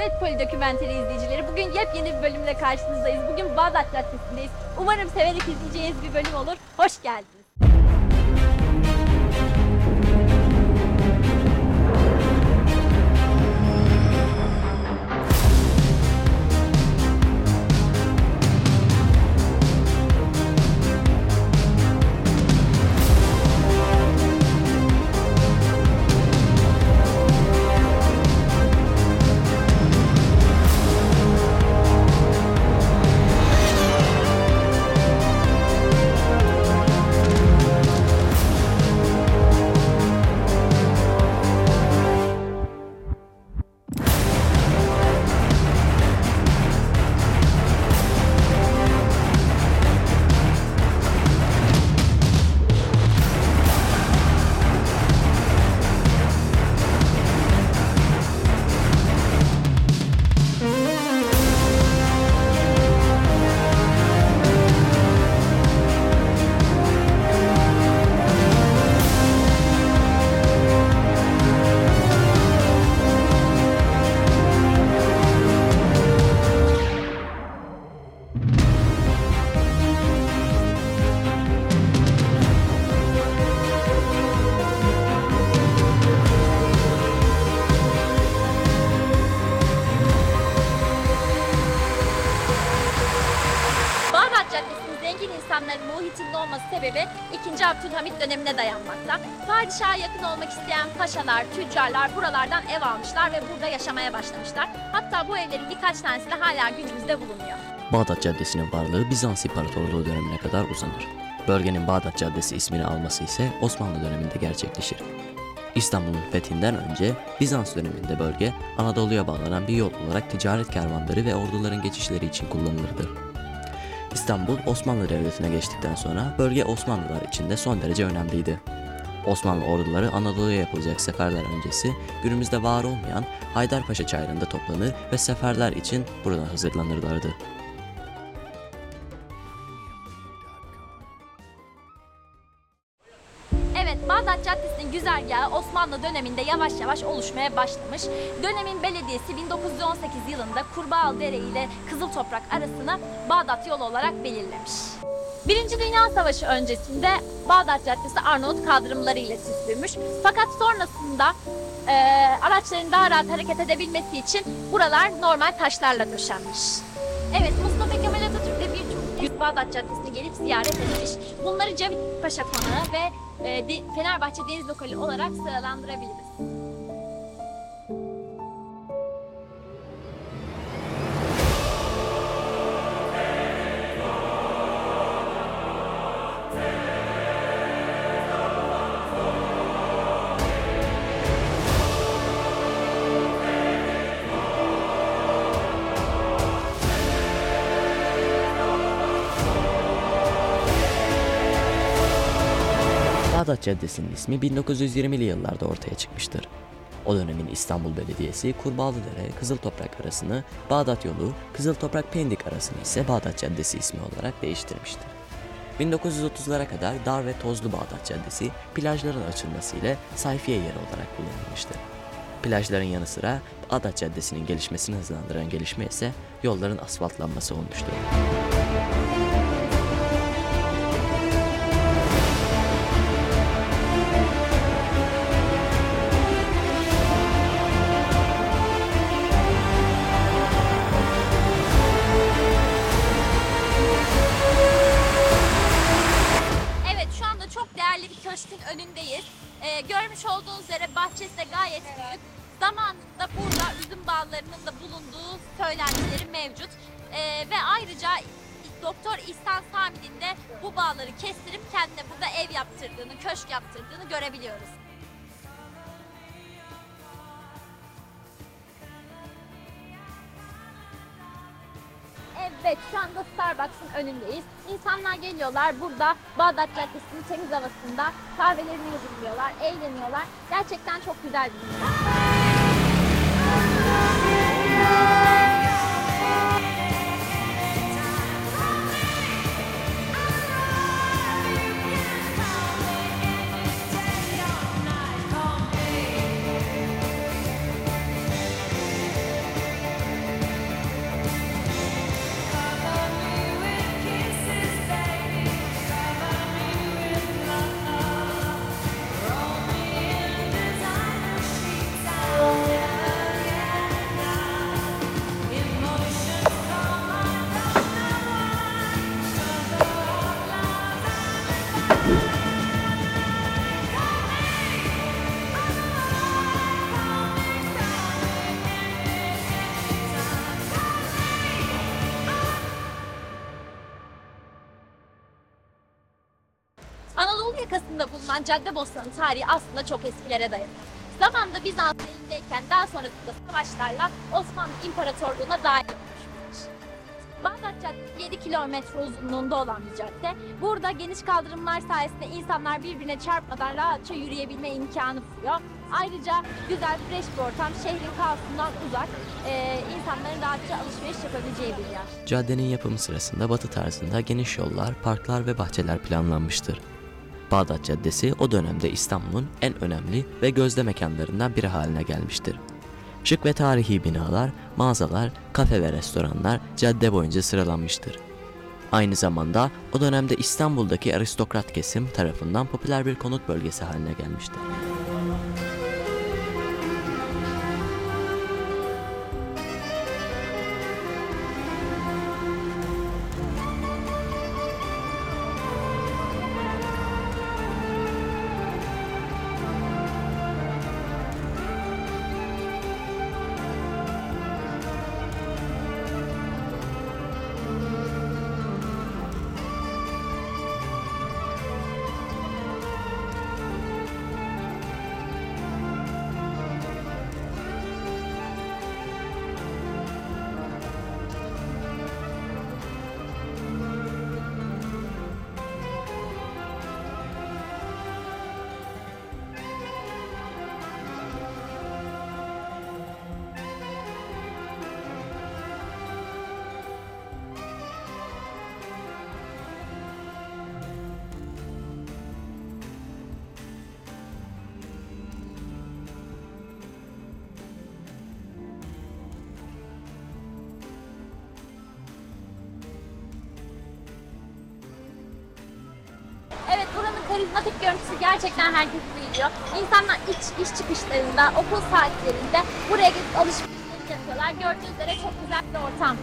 Evet, Polidokümenteri izleyicileri, bugün yepyeni bir bölümle karşınızdayız. Bugün Bağdat Caddesi'ndeyiz. Umarım severek izleyeceğiniz bir bölüm olur. Hoş geldiniz. Zengin insanların muhitinde olması sebebi 2. Abdülhamit dönemine dayanmakta. Padişaha yakın olmak isteyen paşalar, tüccarlar buralardan ev almışlar ve burada yaşamaya başlamışlar. Hatta bu evlerin birkaç tanesi de hala günümüzde bulunuyor. Bağdat Caddesi'nin varlığı Bizans İmparatorluğu dönemine kadar uzanır. Bölgenin Bağdat Caddesi ismini alması ise Osmanlı döneminde gerçekleşir. İstanbul'un fethinden önce Bizans döneminde bölge Anadolu'ya bağlanan bir yol olarak ticaret kervanları ve orduların geçişleri için kullanılırdı. İstanbul, Osmanlı Devleti'ne geçtikten sonra bölge Osmanlılar için de son derece önemliydi. Osmanlı orduları Anadolu'ya yapılacak seferler öncesi günümüzde var olmayan Haydarpaşa Çayırı'nda toplanır ve seferler için buradan hazırlanırlardı. Evet, Bağdat Caddesi'nin güzergahı Osmanlı döneminde yavaş yavaş oluşmaya başlamış. Dönemin belediyesi 1918 yılında Kurbağalıdere ile Kızıltoprak arasını Bağdat yolu olarak belirlemiş. Birinci Dünya Savaşı öncesinde Bağdat Caddesi Arnavut kaldırımları ile süslüymüş. Fakat sonrasında araçların daha rahat hareket edebilmesi için buralar normal taşlarla döşenmiş. Evet, Mustafa Kemal Atatürk de birçok Bağdat Caddesi'ne gelip ziyaret etmiş. Bunları Cavit Paşa Konağı ve Fenerbahçe Deniz Lokali olarak sıralandırabiliriz. Bağdat Caddesi'nin ismi 1920'li yıllarda ortaya çıkmıştır. O dönemin İstanbul Belediyesi Kurbağalıdere, Kızıltoprak arasını Bağdat yolu, Kızıltoprak Pendik arasını ise Bağdat Caddesi ismi olarak değiştirmiştir. 1930'lara kadar dar ve tozlu Bağdat Caddesi plajların açılmasıyla sayfiye yeri olarak kullanılmıştır. Plajların yanı sıra Bağdat Caddesi'nin gelişmesini hızlandıran gelişme ise yolların asfaltlanması olmuştur. Köşkün önündeyiz. Görmüş olduğunuz üzere bahçesi de gayet büyük. Zamanında burada üzüm bağlarının da bulunduğu söylentileri mevcut. Ve ayrıca Doktor İhsan Sami'nin de bu bağları kestirip kendine burada ev yaptırdığını, köşk yaptırdığını görebiliyoruz. Evet, şu anda Starbucks'ın önündeyiz. İnsanlar geliyorlar burada Bağdat Caddesi'nin temiz havasında kahvelerini yudumluyorlar, eğleniyorlar. Gerçekten çok güzel bir yer. altında bulunan Caddebostan'ın tarihi aslında çok eskilere dayanır. Zamanında Bizans elindeyken daha sonrasında savaşlarla Osmanlı İmparatorluğu'na dahil olmuştur. Bağdat Caddesi 7 kilometre uzunluğunda olan bir cadde. Burada geniş kaldırımlar sayesinde insanlar birbirine çarpmadan rahatça yürüyebilme imkanı buluyor. Ayrıca güzel, fresh bir ortam, şehrin kaosundan uzak, insanların rahatça alışveriş yapabileceği bir yer. Caddenin yapımı sırasında batı tarzında geniş yollar, parklar ve bahçeler planlanmıştır. Bağdat Caddesi o dönemde İstanbul'un en önemli ve gözde mekanlarından biri haline gelmiştir. Şık ve tarihi binalar, mağazalar, kafe ve restoranlar cadde boyunca sıralanmıştır. Aynı zamanda o dönemde İstanbul'daki aristokrat kesim tarafından popüler bir konut bölgesi haline gelmiştir. Evet, buranın karizmatik görüntüsü gerçekten herkesi büyülüyor. İnsanlar iş çıkışlarında, okul saatlerinde buraya gelip alışverişlerini yapıyorlar. Gördüğünüz üzere çok güzel bir ortam.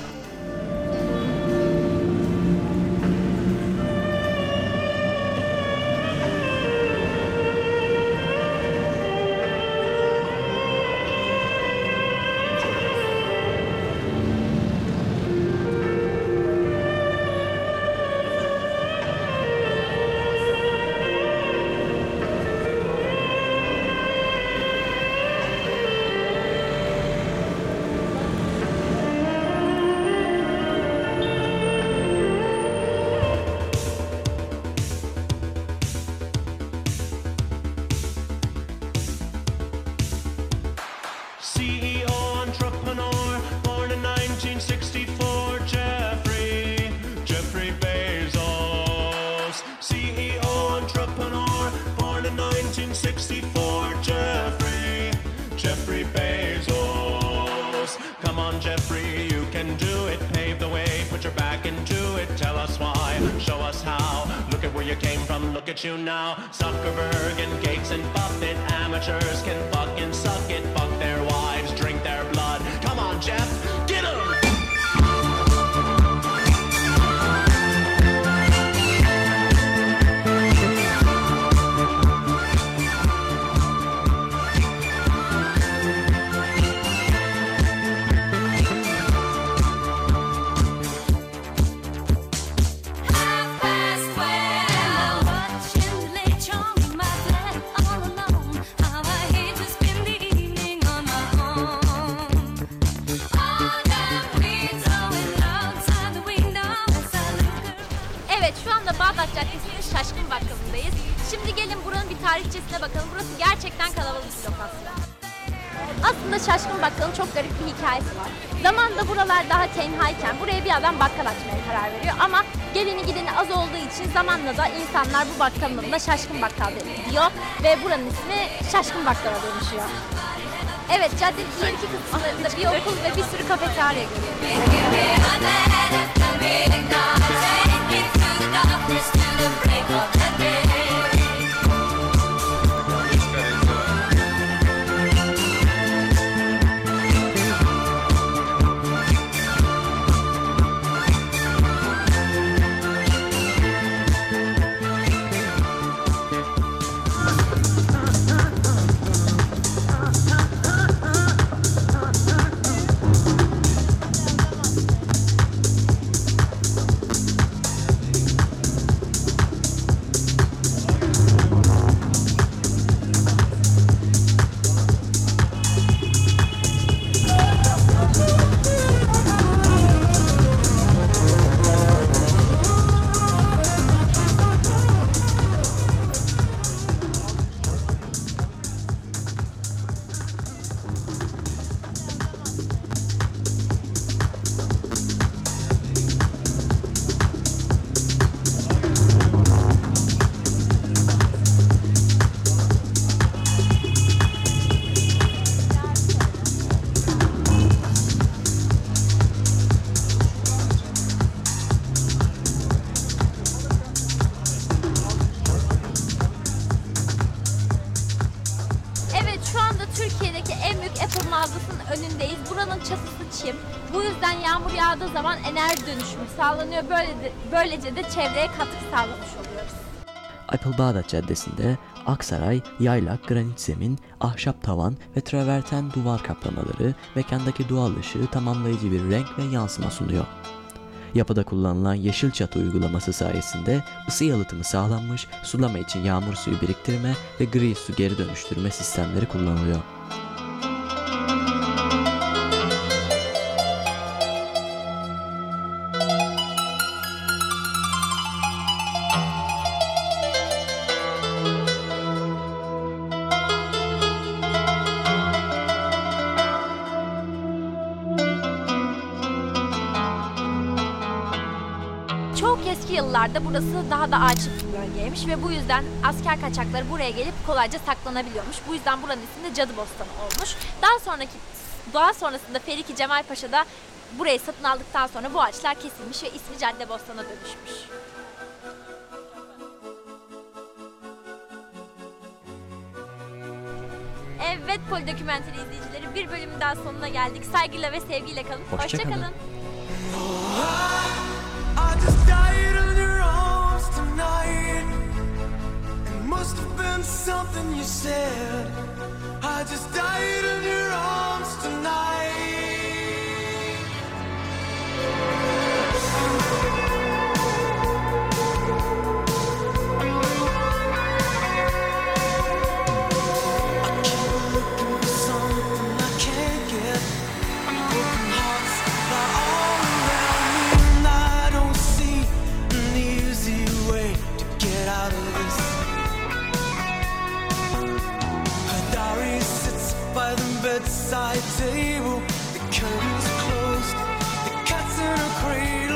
CEO, entrepreneur, born in 1964, Jeffrey Bezos. CEO, entrepreneur, born in 1964, Jeffrey Bezos. Come on, Jeffrey, you can do it. Pave the way, put your back into it. Tell us why, show us how. Look at where you came from, look at you now. Zuckerberg and Gates and Buffett, amateurs can fucking suck it. Fuck their wives, drink their blood. Come on, Jeff, get 'em! Evet, şu anda Bağdat Caddesi'nin Şaşkın Bakkalı'ndayız. Şimdi gelin buranın bir tarihçesine bakalım. Burası gerçekten kalabalık bir lokasyon. Aslında Şaşkın Bakkal'ın çok garip bir hikayesi var. Zamanında buralar daha tenhayken buraya bir adam bakkal açmaya karar veriyor. Ama geleni gideni az olduğu için zamanla da insanlar bu bakkalın adına Şaşkın Bakkal diyor. Ve buranın ismi Şaşkın Bakkal'a dönüşüyor. Evet, caddenin ileriki kısımlarında bir okul ve bir sürü kafeterya görüyoruz. Türkiye'deki en büyük Apple mağazasının önündeyiz. Buranın çatısı çim. Bu yüzden yağmur yağdığı zaman enerji dönüşümü sağlanıyor. Böylece de çevreye katkı sağlamış oluyoruz. Apple Bağdat Caddesi'nde aksaray, yaylak, granit zemin, ahşap tavan ve traverten duvar kaplamaları mekandaki doğal ışığı tamamlayıcı bir renk ve yansıma sunuyor. Yapıda kullanılan yeşil çatı uygulaması sayesinde ısı yalıtımı sağlanmış, sulama için yağmur suyu biriktirme ve gri su geri dönüştürme sistemleri kullanılıyor. Çok eski yıllarda burası daha da ağaçlık bir bölgeymiş ve bu yüzden asker kaçakları buraya gelip kolayca saklanabiliyormuş. Bu yüzden buranın ismi de Cadıbostanı olmuş. Daha sonrasında Feriki Cemal Paşa da burayı satın aldıktan sonra bu ağaçlar kesilmiş ve ismi Caddebostan'a dönüşmüş. Evet, Polidokümenteri izleyicileri, bir bölümün daha sonuna geldik. Saygıyla ve sevgiyle kalın. Hoşça kalın. Hoşça kalın. I just died in your arms tonight. It must have been something you said. I just died in your arms tonight. I keep looking for something I can't get. Broken hearts lie all around me, and I don't see an easy way to get out of this. Her diary sits by the bedside table. The curtains closed, the cat's in her cradle.